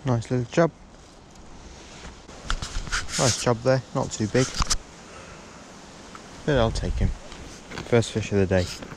Nice little chub. Nice chub there, not too big. But I'll take him. First fish of the day.